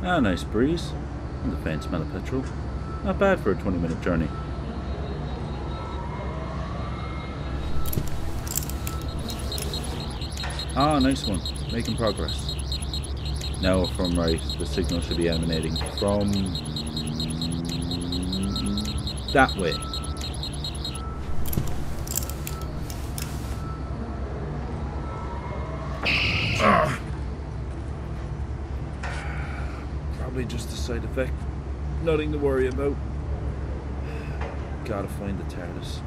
Ah, nice breeze. And the faint smell of petrol. Not bad for a 20-minute journey. Ah, nice one. Making progress. Now if I'm right, the signal should be emanating from that way. Probably just a side effect. Nothing to worry about. Gotta find the Tardis.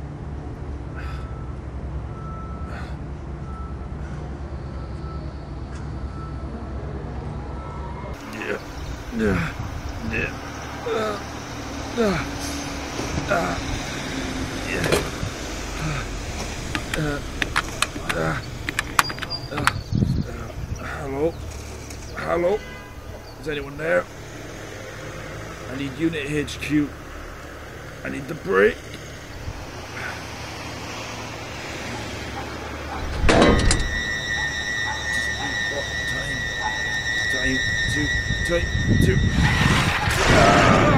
Hello? Hello? Is anyone there? I need Unit HQ. I need the brake. Time to